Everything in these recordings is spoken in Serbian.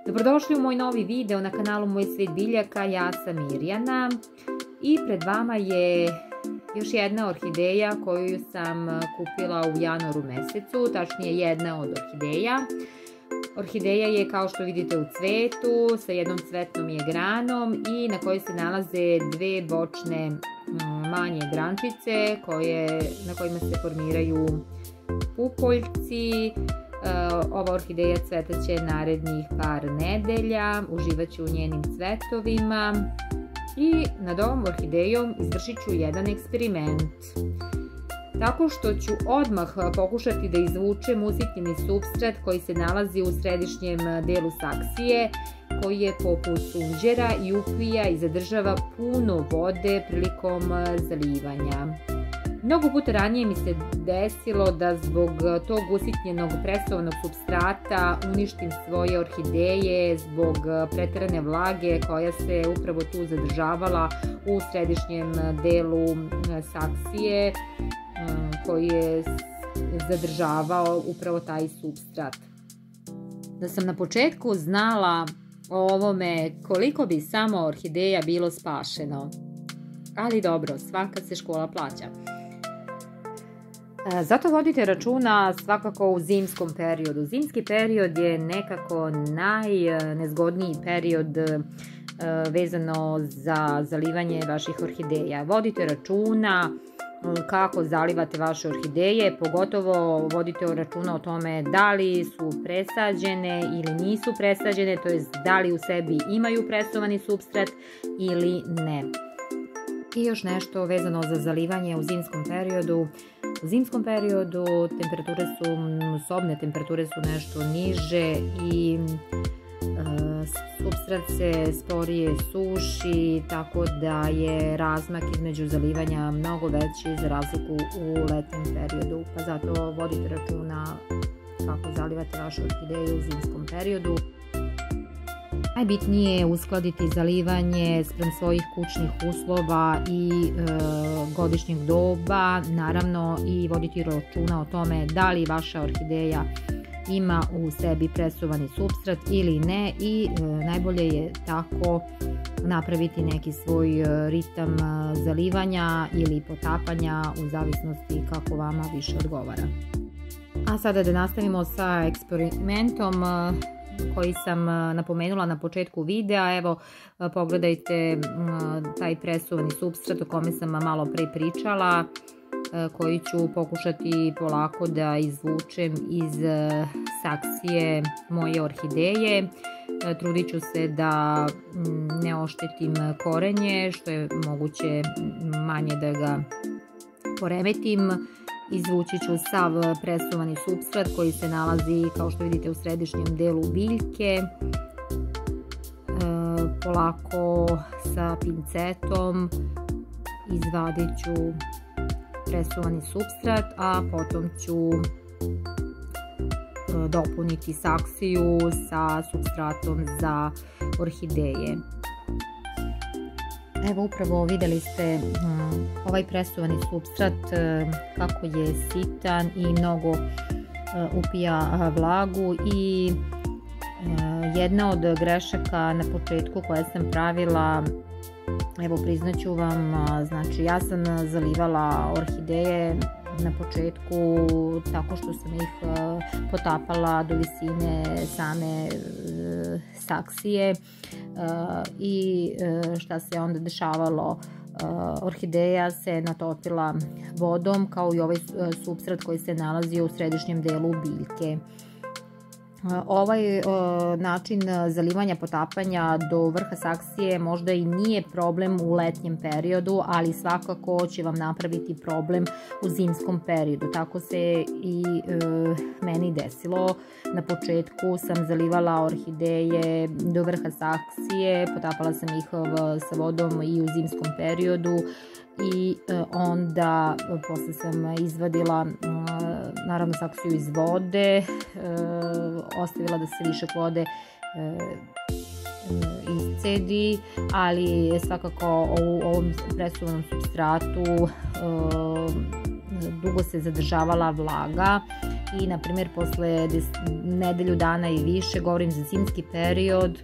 Dobrodošli u moj novi video na kanalu Moj svet biljaka, ja sam Mirjana i pred vama je još jedna orhideja koju sam kupila u januaru mesecu, tačnije jedna od orhideja. Orhideja je, kao što vidite, u cvetu sa jednom cvetnom je granom i na kojoj se nalaze dve bočne manje grančice na kojima se formiraju pupoljci. Ova orhideja cvetaće narednih par nedelja, uživaću u njenim cvetovima i nad ovom orhidejom izvršit ću jedan eksperiment. Tako što ću odmah pokušati da izvučem usitnjeni supstrat koji se nalazi u središnjem delu saksije, koji je poput sunđera i upija i zadržava puno vode prilikom zalivanja. Mnogo puta ranije mi se desilo da zbog tog usitnjenog presovanog supstrata uništim svoje orhideje zbog preterane vlage koja se upravo tu zadržavala u središnjem delu saksije koji je zadržavao upravo taj supstrat. Da sam na početku znala o ovome, koliko bi samo orhideja bilo spašeno. Ali dobro, svaka se škola plaća. Zato vodite računa svakako u zimskom periodu. Zimski period je nekako najnezgodniji period vezano za zalivanje vaših orhideja. Vodite računa kako zalivate vaše orhideje, pogotovo vodite računa o tome da li su presađene ili nisu presađene, to jest da li u sebi imaju presovani supstrat ili ne. I još nešto vezano za zalivanje u zimskom periodu. U zimskom periodu sobne temperature su nešto niže i supstrat se sporije suši, tako da je razmak između zalivanja mnogo veći za razliku u letnjem periodu. Pa zato vodite računa kako zalivate vašu orhideju u zimskom periodu. Najbitnije je uskladiti zalivanje spram svojih kućnih uslova i godišnjeg doba, naravno i voditi računa o tome da li vaša orhideja ima u sebi presovani supstrat ili ne i najbolje je tako napraviti neki svoj ritam zalivanja ili potapanja u zavisnosti kako vama više odgovara. A sada da nastavimo sa eksperimentom koji sam napomenula na početku videa. Evo, pogledajte taj presovani supstrat o kome sam malo pre pričala, koji ću pokušati polako da izvučem iz saksije moje orhideje. Trudit ću se da ne oštetim korenje, što je moguće manje da ga poremetim. Izvući ću sav presovani supstrat koji se nalazi, kao što vidite, u središnjem delu biljke. Polako sa pincetom izvadit ću presovani supstrat, a potom ću dopuniti saksiju sa supstratom za orhideje. Evo, upravo vidjeli ste ovaj presovani supstrat kako je sitan i mnogo upija vlagu i jedna od grešaka na početku koje sam pravila, evo priznaću vam, znači ja sam zalivala orhideje na početku tako što sam ih potapala do visine same saksije i šta se onda dešavalo, orhideja se natopila vodom kao i ovaj supstrat koji se nalazi u središnjem delu biljke. Ovaj način zalivanja potapanja do vrha saksije možda i nije problem u letnjem periodu, ali svakako će vam napraviti problem u zimskom periodu. Tako se i meni desilo. Na početku sam zalivala orhideje do vrha saksije, potapala sam ih sa vodom i u zimskom periodu i onda posle sam izvadila naravno saksiju iz vode, ostavila da se višak vode iscedi, ali svakako u ovom presovanom supstratu dugo se zadržavala vlaga i na primjer posle nedelju dana i više, govorim za zimski period,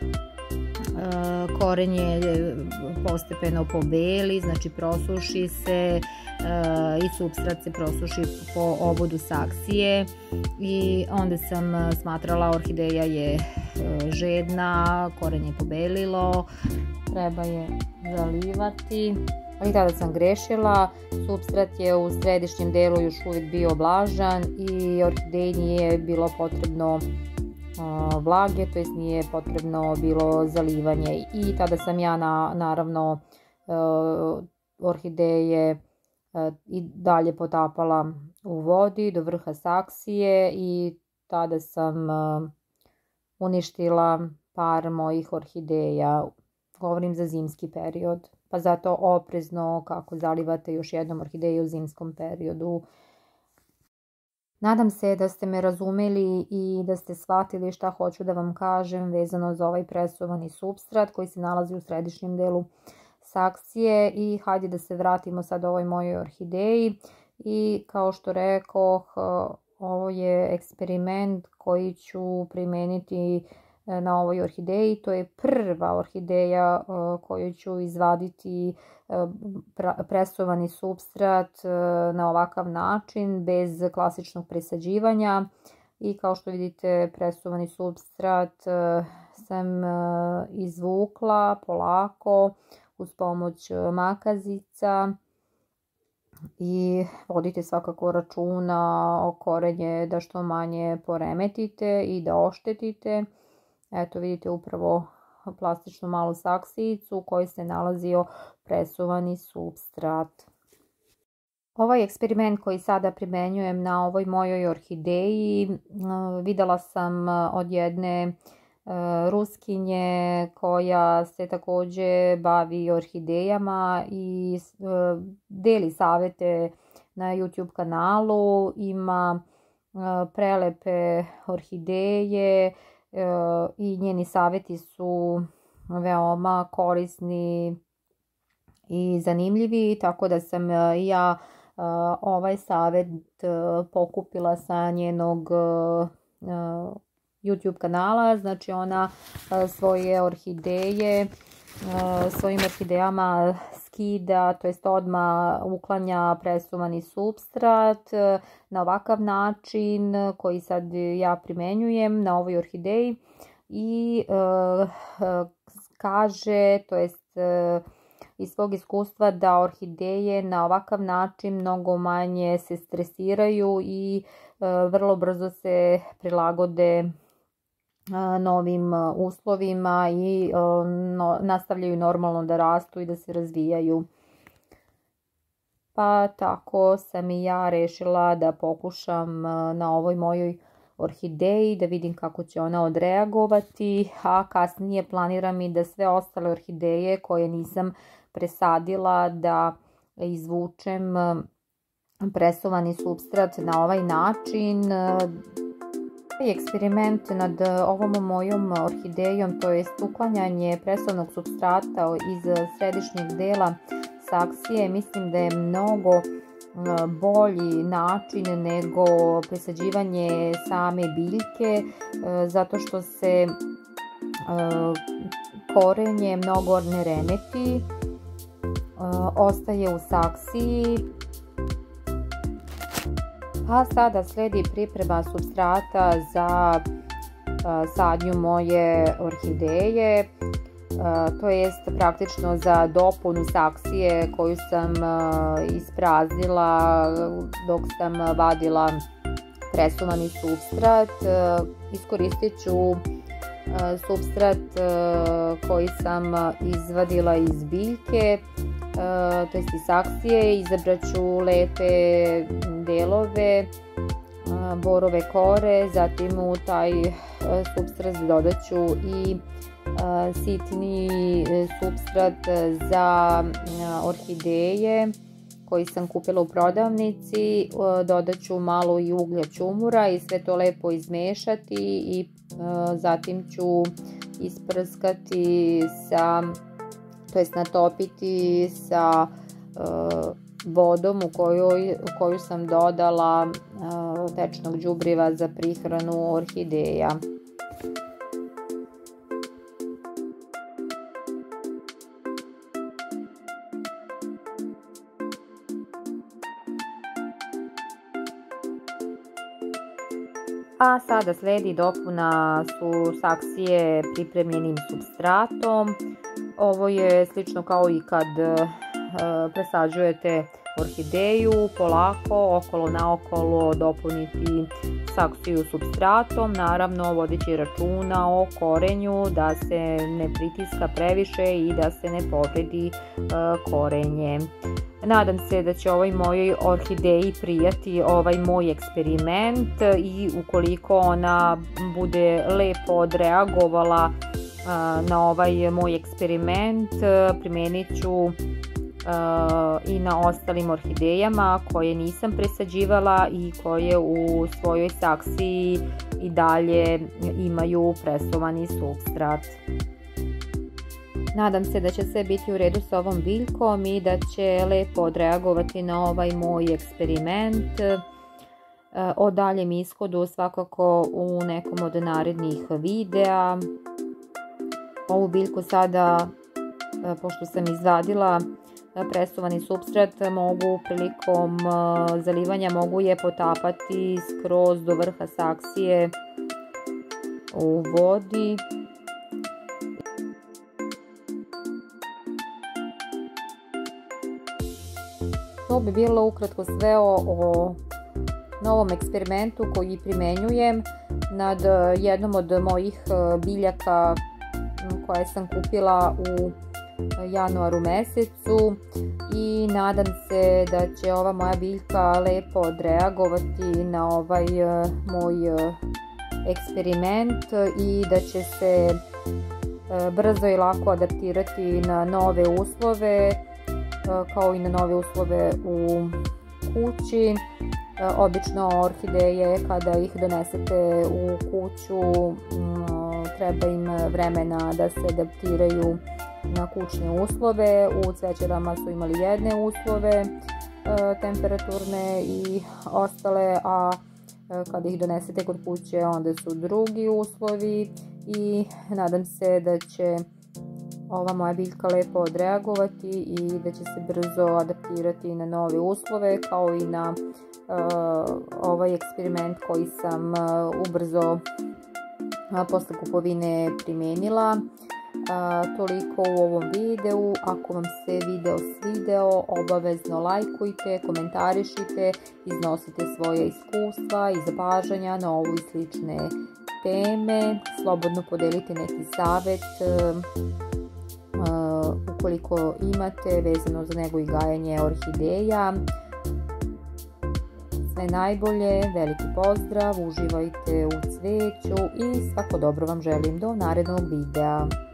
koren je postepeno pobeli, znači prosuši se i supstrat se prosuši po obodu saksije i onda sam smatrala orhideja je žedna, koren je pobelilo, treba je zalivati. Ali tada sam grešila, supstrat je u središnjem delu još uvijek bio vlažan i orhideji nije bilo potrebno vlage, to jest nije potrebno bilo zalivanje i tada sam ja naravno orhideje i dalje potapala u vodi do vrha saksije i tada sam uništila par mojih orhideja, govorim za zimski period, pa zato oprezno kako zalivate još jednom orhideju u zimskom periodu. Nadam se da ste me razumeli i da ste shvatili šta hoću da vam kažem vezano za ovaj presovani supstrat koji se nalazi u središnjem delu saksije i hajde da se vratimo sad ovoj mojoj orhideji i kao što rekoh, ovo je eksperiment koji ću primeniti na ovoj orhideji. To je prva orhideja koju ću izvaditi presovani supstrat na ovakav način bez klasičnog presađivanja i kao što vidite presovani supstrat sam izvukla polako uz pomoć makazica i vodite svakako računa o korenje da što manje poremetite i da oštetite. Eto vidite upravo plastičnu malu saksijicu u kojoj se nalazio presovani supstrat. Ovaj eksperiment koji sada primenjujem na ovoj mojoj orhideji videla sam od jedne Ruskinje koja se također bavi orhidejama i deli savjete na YouTube kanalu, ima prelepe orhideje i njeni savjeti su veoma korisni i zanimljivi, tako da sam ja ovaj savjet pokupila sa njenog YouTube kanala. Znači ona svoje orhideje svojim orhidejama skida, to jest odmah uklanja presuvani supstrat na ovakav način koji sad ja primenjujem na ovoj orhideji i kaže, to jest iz svog iskustva, da orhideje na ovakav način mnogo manje se stresiraju i vrlo brzo se prilagode novim uslovima i nastavljaju normalno da rastu i da se razvijaju. Pa tako sam i ja rešila da pokušam na ovoj mojoj orhideji da vidim kako će ona odreagovati, a kasnije planiram i da sve ostale orhideje koje nisam presadila da izvučem presovani supstrat na ovaj način. Eksperiment nad ovom mojom orhidejom, to je uklanjanje presovnog supstrata iz središnjeg dela saksije, mislim da je mnogo bolji način nego presađivanje same biljke, zato što se korenje mnogo ne remeti, ostaje u saksiji. A sada sledi priprema supstrata za sadnju moje orhideje, to jest praktično za dopunu saksije koju sam ispraznila dok sam vadila presuvani supstrat. Iskoristit ću supstrat koji sam izvadila iz biljke, to jest iz saksije. Izabrat ću lepe delove, borove kore, zatim u taj supstrat dodat ću i sitni supstrat za orhideje koji sam kupila u prodavnici. Dodat ću malo i uglja ćumura i sve to lepo izmešati i zatim ću isprskati sa, to jest natopiti sa vodom u koju sam dodala tečnog đubriva za prihranu orhideja. A sada slijedi dopuna saksije pripremljenim supstratom. Ovo je slično kao i kad presađujete orhideju, polako, okolo naokolo dopuniti saksiju supstratom, naravno vodeći računa o korenju da se ne pritiska previše i da se ne povredi korenje. Nadam se da će ovoj mojoj orhideji prijati ovaj moj eksperiment i ukoliko ona bude lepo odreagovala na ovaj moj eksperiment, primijenit ću i na ostalim orhidejama koje nisam presađivala i koje u svojoj saksiji i dalje imaju presovani supstrat. Nadam se da će sve biti u redu s ovom biljkom i da će lepo odreagovati na ovaj moj eksperiment. O daljem ishodu svakako u nekom od narednih videa. Ovu biljku sada, pošto sam izvadila presovani supstrat, mogu prilikom zalivanja mogu je potapati skroz do vrha saksije u vodi. To bi bilo ukratko sve o novom eksperimentu koji primenjujem nad jednom od mojih biljaka koje sam kupila u januaru mesecu i nadam se da će ova moja biljka lepo odreagovati na ovaj moj eksperiment i da će se brzo i lako adaptirati na nove uslove, kao i na nove uslove u kući. Obično orhideje kada ih donesete u kuću treba im vremena da se adaptiraju na kućne uslove. U cvećarama su imali jedne uslove temperaturne i ostale, a kada ih donesete kod kuće onda su drugi uslovi i nadam se da će ova moja biljka lepo odreagovati i da će se brzo adaptirati na nove uslove, kao i na ovaj eksperiment koji sam ubrzo posle kupovine primijenila. Toliko u ovom videu. Ako vam se video svideo, obavezno lajkujte, komentarišite, iznosite svoje iskustva i zapažanja na ovu i slične teme. Slobodno podelite neki savjet ukoliko imate vezano za nego i gajanje orhideja. Sve najbolje, veliki pozdrav, uživajte u cveću i svako dobro vam želim do narednog videa.